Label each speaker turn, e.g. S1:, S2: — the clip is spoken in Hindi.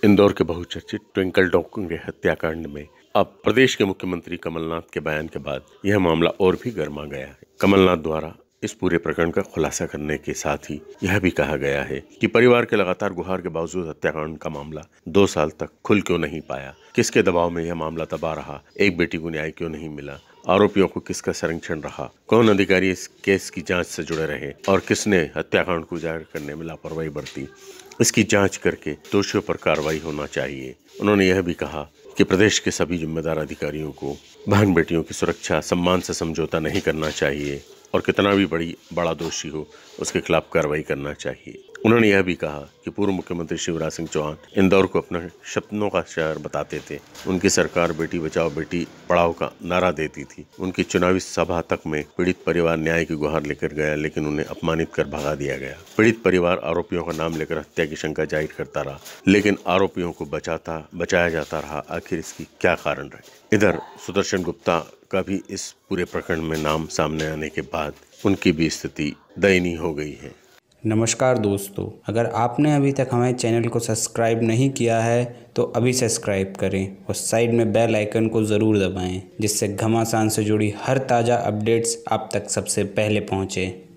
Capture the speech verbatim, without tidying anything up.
S1: इंदौर के बहुचर्चित ट्विंकल डॉक्टर हत्याकांड में अब प्रदेश के मुख्यमंत्री कमलनाथ के बयान के बाद यह मामला और भी गर्मा गया है। कमलनाथ द्वारा इस पूरे प्रकरण का खुलासा करने के साथ ही यह भी कहा गया है कि परिवार के लगातार गुहार के बावजूद हत्याकांड का मामला दो साल तक खुल क्यों नहीं पाया, किसके दबाव में यह मामला दबा रहा, एक बेटी को न्याय क्यों नहीं मिला, आरोपियों को किसका संरक्षण रहा, कौन अधिकारी इस केस की जांच से जुड़े रहे और किसने हत्याकांड को उजागर करने में लापरवाही बरती, इसकी जांच करके दोषियों पर कार्रवाई होना चाहिए। उन्होंने यह भी कहा कि प्रदेश के सभी जिम्मेदार अधिकारियों को बहन बेटियों की सुरक्षा सम्मान से समझौता नहीं करना चाहिए और कितना भी बड़ी बड़ा दोषी हो उसके खिलाफ कार्रवाई करना चाहिए। उन्होंने यह भी कहा कि पूर्व मुख्यमंत्री शिवराज सिंह चौहान इंदौर को अपना सपनों का शहर बताते थे। उनकी सरकार बेटी बचाओ बेटी पढ़ाओ का नारा देती थी। उनकी चुनावी सभा तक में पीड़ित परिवार न्याय की गुहार लेकर गया, लेकिन उन्हें अपमानित कर भगा दिया गया। पीड़ित परिवार आरोपियों का नाम लेकर हत्या की शंका जाहिर करता रहा, लेकिन आरोपियों को बचाता बचाया जाता रहा। आखिर इसकी क्या कारण रहे? इधर सुदर्शन गुप्ता का भी इस पूरे प्रकरण में नाम सामने आने के बाद उनकी भी स्थिति दयनीय हो गई है।
S2: नमस्कार दोस्तों, अगर आपने अभी तक हमारे चैनल को सब्सक्राइब नहीं किया है तो अभी सब्सक्राइब करें और साइड में बेल आइकन को ज़रूर दबाएं, जिससे घमासान से जुड़ी हर ताज़ा अपडेट्स आप तक सबसे पहले पहुँचे।